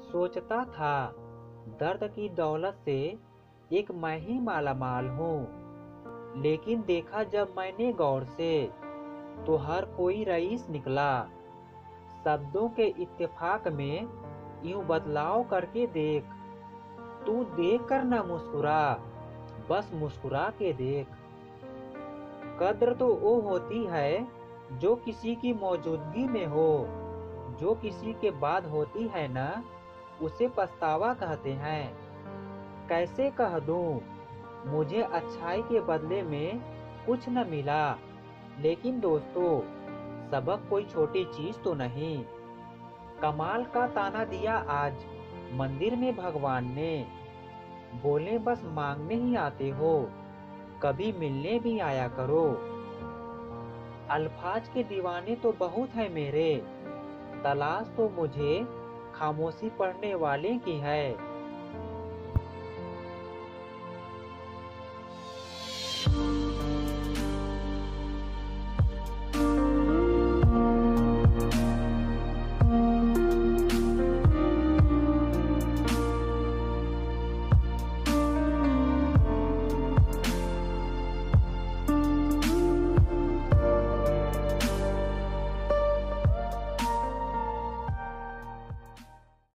सोचता था दर्द की दौलत से एक मैं ही मालामाल हूँ। लेकिन देखा जब मैंने गौर से तो हर कोई रईस निकला। शब्दों के इत्तेफाक में यूं बदलाव करके देख। तू देख कर न मुस्कुरा, बस मुस्कुरा के देख। कद्र तो वो होती है जो किसी की मौजूदगी में हो, जो किसी के बाद होती है ना, उसे पछतावा कहते हैं। कैसे कह दूं, मुझे अच्छाई के बदले में कुछ न मिला। लेकिन दोस्तों, सबक कोई छोटी चीज तो नहीं। कमाल का ताना दिया आज मंदिर में भगवान ने। बोले बस मांगने ही आते हो, कभी मिलने भी आया करो। अल्फाज के दीवाने तो बहुत है मेरे, तलाश तो मुझे खामोशी पढ़ने वाले की है।